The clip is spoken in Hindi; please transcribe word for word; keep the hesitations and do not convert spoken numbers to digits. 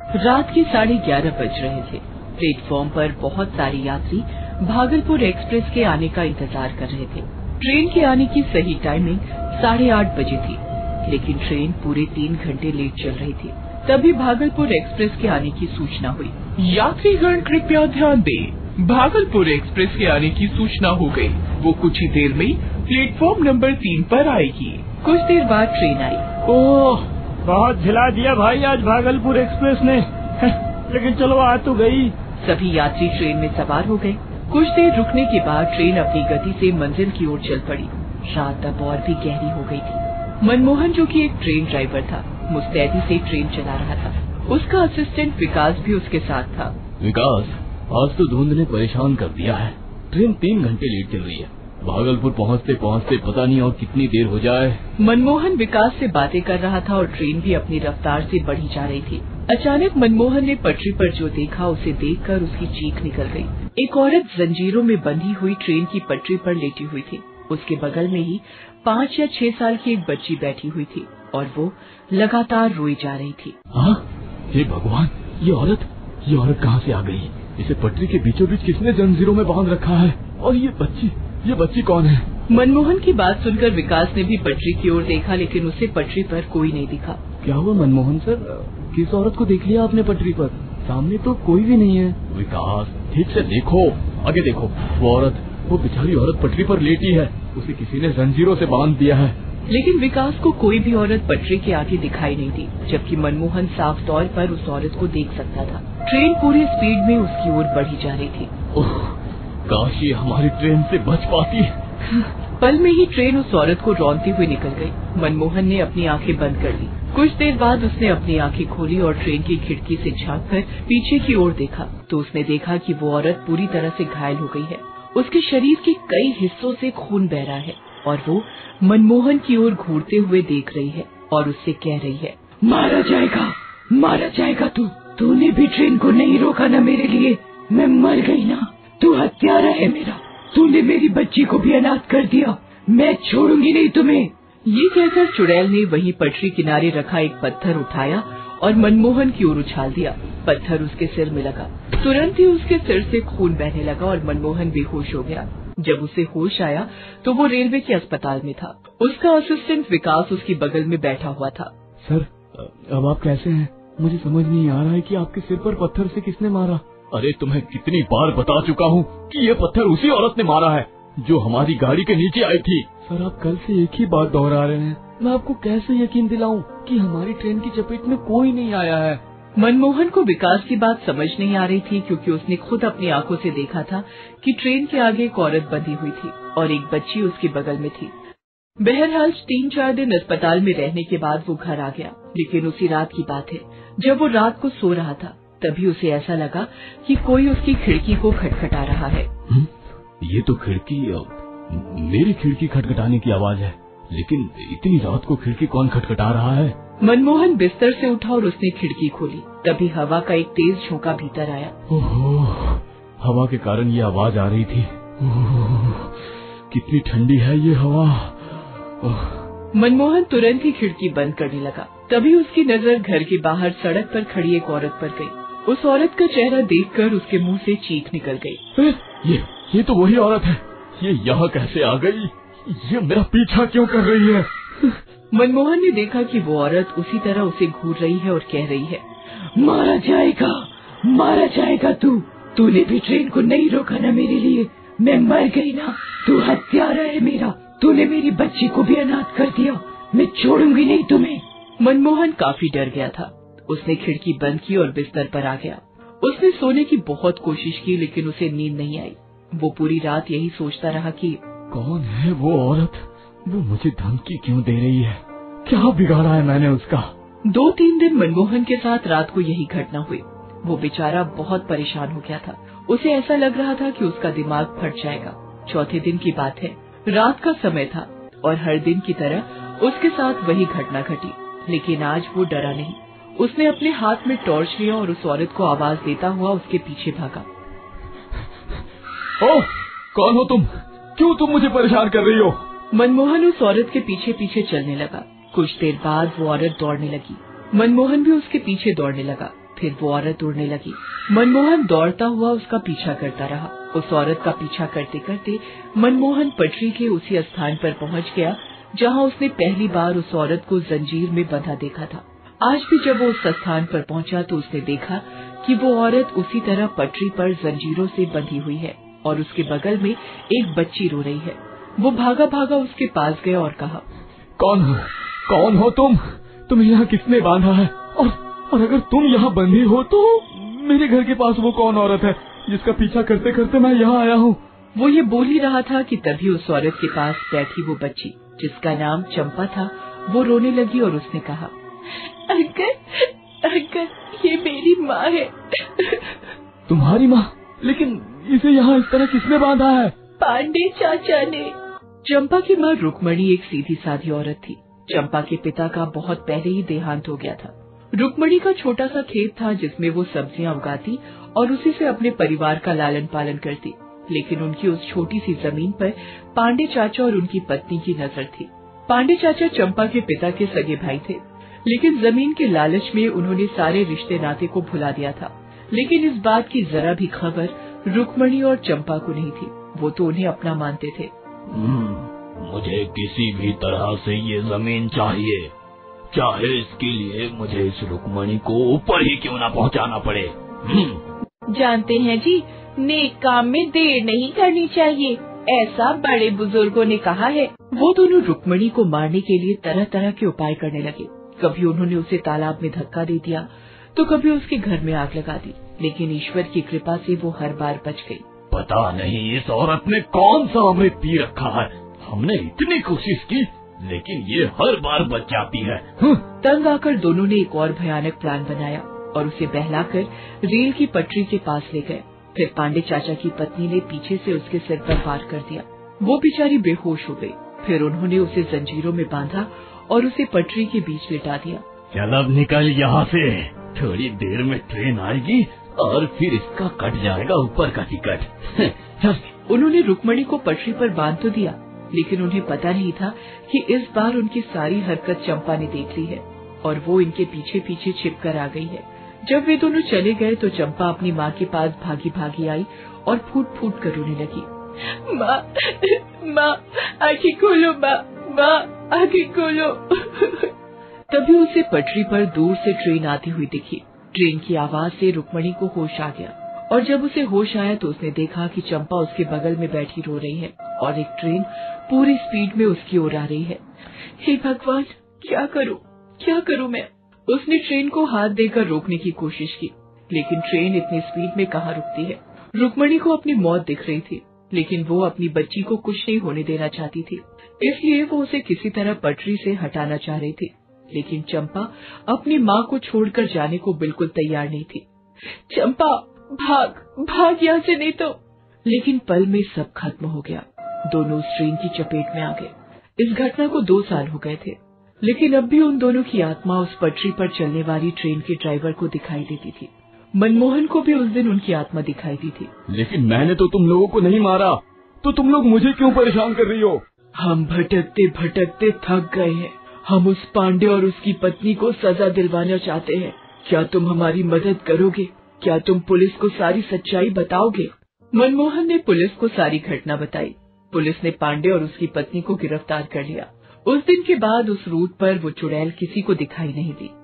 रात के साढ़े ग्यारह बज रहे थे। प्लेटफॉर्म पर बहुत सारे यात्री भागलपुर एक्सप्रेस के आने का इंतजार कर रहे थे। ट्रेन के आने की सही टाइमिंग साढ़े आठ बजे थी, लेकिन ट्रेन पूरे तीन घंटे लेट चल रही थी। तभी भागलपुर एक्सप्रेस के आने की सूचना हुई। यात्रीगण कृपया ध्यान दें, भागलपुर एक्सप्रेस के आने की सूचना हो गई। वो कुछ ही देर में प्लेटफॉर्म नंबर तीन पर आएगी। कुछ देर बाद ट्रेन आई। ओह, बहुत झिला दिया भाई आज भागलपुर एक्सप्रेस ने। लेकिन चलो आ तो गई। सभी यात्री ट्रेन में सवार हो गए। कुछ देर रुकने के बाद ट्रेन अपनी गति से मंजिल की ओर चल पड़ी। रात अब और भी गहरी हो गई थी। मनमोहन, जो कि एक ट्रेन ड्राइवर था, मुस्तैदी से ट्रेन चला रहा था। उसका असिस्टेंट विकास भी उसके साथ था। विकास, आज तो धुंध ने परेशान कर दिया है। ट्रेन तीन घंटे लेट चल रही है। भागलपुर पहुंचते पहुंचते पता नहीं और कितनी देर हो जाए। मनमोहन विकास से बातें कर रहा था और ट्रेन भी अपनी रफ्तार से बढ़ी जा रही थी। अचानक मनमोहन ने पटरी पर जो देखा, उसे देखकर उसकी चीख निकल गई। एक औरत जंजीरों में बंधी हुई ट्रेन की पटरी पर लेटी हुई थी। उसके बगल में ही पाँच या छह साल की एक बच्ची बैठी हुई थी और वो लगातार रोई जा रही थी। हाँ, हे भगवान, ये औरत ये औरत कहाँ से आ गई? इसे पटरी के बीचों बीच किसने जंजीरों में बांध रखा है? और ये बच्ची ये बच्ची कौन है? मनमोहन की बात सुनकर विकास ने भी पटरी की ओर देखा, लेकिन उसे पटरी पर कोई नहीं दिखा। क्या हुआ मनमोहन सर? किस औरत को देख लिया आपने पटरी पर? सामने तो कोई भी नहीं है। विकास, ठीक से देखो, आगे देखो। वो औरत, वो बेचारी औरत पटरी पर लेटी है। उसे किसी ने जंजीरों से बांध दिया है। लेकिन विकास को कोई भी औरत पटरी के आगे दिखाई नहीं दी, जबकि मनमोहन साफ तौर पर उस औरत को देख सकता था। ट्रेन पूरी स्पीड में उसकी ओर बढ़ी जा रही थी। ओह, काश ये हमारी ट्रेन से बच पाती। पल में ही ट्रेन उस औरत को रौंदती हुई निकल गई। मनमोहन ने अपनी आंखें बंद कर ली। कुछ देर बाद उसने अपनी आंखें खोली और ट्रेन की खिड़की से झांककर पीछे की ओर देखा, तो उसने देखा कि वो औरत पूरी तरह से घायल हो गई है। उसके शरीर के कई हिस्सों से खून बह रहा है और वो मनमोहन की ओर घूरते हुए देख रही है और उससे कह रही है, मारा जाएगा, मारा जाएगा तू। तूने भी ट्रेन को नहीं रोका ना मेरे लिए। मैं मर गई ना। तू हत्यारा है मेरा। तूने मेरी बच्ची को भी अनाथ कर दिया। मैं छोड़ूंगी नहीं तुम्हें। ये कहकर चुड़ैल ने वहीं पटरी किनारे रखा एक पत्थर उठाया और मनमोहन की ओर उछाल दिया। पत्थर उसके सिर में लगा। तुरंत ही उसके सिर से खून बहने लगा और मनमोहन बेहोश हो गया। जब उसे होश आया तो वो रेलवे के अस्पताल में था। उसका असिस्टेंट विकास उसकी बगल में बैठा हुआ था। सर, अब आप कैसे हैं? मुझे समझ नहीं आ रहा है कि आपके सिर पर पत्थर से किसने मारा। अरे, तुम्हें कितनी बार बता चुका हूँ कि ये पत्थर उसी औरत ने मारा है जो हमारी गाड़ी के नीचे आई थी। सर, आप कल से एक ही बात दोहरा रहे हैं। मैं आपको कैसे यकीन दिलाऊं कि हमारी ट्रेन की चपेट में कोई नहीं आया है? मनमोहन को विकास की बात समझ नहीं आ रही थी, क्योंकि उसने खुद अपनी आंखों से देखा था कि ट्रेन के आगे एक औरत बंधी हुई थी और एक बच्ची उसके बगल में थी। बहरहाल तीन चार दिन अस्पताल में रहने के बाद वो घर आ गया। लेकिन उसी रात की बात है, जब वो रात को सो रहा था, तभी उसे ऐसा लगा कि कोई उसकी खिड़की को खटखटा रहा है। हुँ? ये तो खिड़की, मेरी खिड़की खटखटाने की आवाज है। लेकिन इतनी रात को खिड़की कौन खटखटा रहा है? मनमोहन बिस्तर से उठा और उसने खिड़की खोली। तभी हवा का एक तेज झोंका भीतर आया। ओहो, हवा के कारण ये आवाज आ रही थी। ओह, कितनी ठंडी है ये हवा। मनमोहन तुरंत ही खिड़की बंद करने लगा। तभी उसकी नजर घर के बाहर सड़क पर खड़ी एक औरत पर गई। उस औरत का चेहरा देखकर उसके मुंह से चीख निकल गई। ये ये तो वही औरत है। ये यहाँ कैसे आ गई? ये मेरा पीछा क्यों कर रही है? मनमोहन ने देखा कि वो औरत उसी तरह उसे घूर रही है और कह रही है, मारा जाएगा, मारा जाएगा तू। तूने भी ट्रेन को नहीं रोका ना मेरे लिए। मैं मर गई ना। तू हत्यारा है मेरा। तूने मेरी बच्ची को भी अनाथ कर दिया। मैं छोड़ूंगी नहीं तुम्हें। मनमोहन काफी डर गया था। उसने खिड़की बंद की और बिस्तर पर आ गया। उसने सोने की बहुत कोशिश की, लेकिन उसे नींद नहीं आई। वो पूरी रात यही सोचता रहा कि कौन है वो औरत? वो मुझे धमकी क्यों दे रही है? क्या बिगाड़ा है मैंने उसका? दो तीन दिन मनमोहन के साथ रात को यही घटना हुई। वो बेचारा बहुत परेशान हो गया था। उसे ऐसा लग रहा था कि उसका दिमाग फट जाएगा। चौथे दिन की बात है। रात का समय था और हर दिन की तरह उसके साथ वही घटना घटी। लेकिन आज वो डरा नहीं। उसने अपने हाथ में टॉर्च लिया और उस औरत को आवाज देता हुआ उसके पीछे भागा। ओह, कौन हो तुम? क्यों तुम मुझे परेशान कर रही हो? मनमोहन उस औरत के पीछे पीछे चलने लगा। कुछ देर बाद वो औरत दौड़ने लगी। मनमोहन भी उसके पीछे दौड़ने लगा। फिर वो औरत उड़ने लगी। मनमोहन दौड़ता हुआ उसका पीछा करता रहा। उस औरत का पीछा करते करते मनमोहन पटरी के उसी स्थान पर पहुंच गया जहां उसने पहली बार उस औरत को जंजीर में बंधा देखा था। आज भी जब वो उस स्थान पर पहुंचा तो उसने देखा कि वो औरत उसी तरह पटरी पर जंजीरों से बंधी हुई है और उसके बगल में एक बच्ची रो रही है। वो भागा भागा उसके पास गया और कहा, कौन हो कौन हो तुम? तुम्हें यहाँ किसने बांधा है? और और अगर तुम यहाँ बंधी हो तो मेरे घर के पास वो कौन औरत है जिसका पीछा करते करते मैं यहाँ आया हूँ? वो ये बोल ही रहा था कि तभी उस औरत के पास बैठी वो बच्ची, जिसका नाम चंपा था, वो रोने लगी और उसने कहा, अंकल अंकल ये मेरी माँ है। तुम्हारी माँ? लेकिन इसे यहाँ इस तरह किसने बांधा है? पांडे चाचा ने। चंपा की माँ रुक्मणी एक सीधी साधी औरत थी। चंपा के पिता का बहुत पहले ही देहांत हो गया था। रुक्मणी का छोटा सा खेत था जिसमें वो सब्जियां उगाती और उसी से अपने परिवार का लालन पालन करती, लेकिन उनकी उस छोटी सी जमीन पर पांडे चाचा और उनकी पत्नी की नजर थी। पांडे चाचा चंपा के पिता के सगे भाई थे, लेकिन जमीन के लालच में उन्होंने सारे रिश्ते नाते को भुला दिया था। लेकिन इस बात की जरा भी खबर रुक्मणी और चंपा को नहीं थी। वो तो उन्हें अपना मानते थे। मुझे किसी भी तरह से ये जमीन चाहिए, चाहे इसके लिए मुझे इस रुक्मणी को ऊपर ही क्यों ना पहुंचाना पड़े। जानते हैं जी, नेक काम में देर नहीं करनी चाहिए, ऐसा बड़े बुजुर्गों ने कहा है। वो दोनों रुक्मणी को मारने के लिए तरह तरह के उपाय करने लगे। कभी उन्होंने उसे तालाब में धक्का दे दिया तो कभी उसके घर में आग लगा दी, लेकिन ईश्वर की कृपा से वो हर बार बच गई। पता नहीं इस औरत ने कौन सा अमृत पी रखा है। हमने इतनी कोशिश की लेकिन ये हर बार बच जाती है। तंग आकर दोनों ने एक और भयानक प्लान बनाया और उसे बहलाकर रेल की पटरी के पास ले गए। फिर पांडे चाचा की पत्नी ने पीछे से उसके सिर पर वार कर दिया। वो बेचारी बेहोश हो गई। फिर उन्होंने उसे जंजीरों में बांधा और उसे पटरी के बीच लिटा दिया। चल अब निकल यहाँ से, थोड़ी देर में ट्रेन आएगी और फिर इसका कट जाएगा ऊपर का टिकट। उन्होंने रुक्मणी को पटरी पर बांध तो दिया, लेकिन उन्हें पता नहीं था कि इस बार उनकी सारी हरकत चंपा ने देख ली है और वो इनके पीछे पीछे छिप कर आ गई है। जब वे दोनों चले गए तो चंपा अपनी माँ के पास भागी भागी आई और फूट फूट कर रोने लगी। माँ माँ आँखें खोलो, माँ माँ आँखें खोलो। तभी उसे पटरी पर दूर से ट्रेन आती हुई दिखी। ट्रेन की आवाज से रुक्मणी को होश आ गया और जब उसे होश आया तो उसने देखा कि चंपा उसके बगल में बैठी रो रही है और एक ट्रेन पूरी स्पीड में उसकी ओर आ रही है। हे भगवान, क्या करूं क्या करूं मैं? उसने ट्रेन को हाथ देकर रोकने की कोशिश की, लेकिन ट्रेन इतनी स्पीड में कहाँ रुकती है। रुक्मणी को अपनी मौत दिख रही थी, लेकिन वो अपनी बच्ची को कुछ नहीं होने देना चाहती थी, इसलिए वो उसे किसी तरह पटरी से हटाना चाह रही थी। लेकिन चंपा अपनी माँ को छोड़कर जाने को बिल्कुल तैयार नहीं थी। चंपा भाग भाग यहाँ से, नहीं तो। लेकिन पल में सब खत्म हो गया। दोनों उस ट्रेन की चपेट में आ गए। इस घटना को दो साल हो गए थे, लेकिन अब भी उन दोनों की आत्मा उस पटरी पर चलने वाली ट्रेन के ड्राइवर को दिखाई देती थी। मनमोहन को भी उस दिन उनकी आत्मा दिखाई दी थी। लेकिन मैंने तो तुम लोगों को नहीं मारा, तो तुम लोग मुझे क्यों परेशान कर रही हो? हम भटकते भटकते थक गए हैं। हम उस पांडे और उसकी पत्नी को सजा दिलवाना चाहते हैं। क्या तुम हमारी मदद करोगे? क्या तुम पुलिस को सारी सच्चाई बताओगे? मनमोहन ने पुलिस को सारी घटना बताई। पुलिस ने पांडे और उसकी पत्नी को गिरफ्तार कर लिया। उस दिन के बाद उस रूट पर वो चुड़ैल किसी को दिखाई नहीं दी।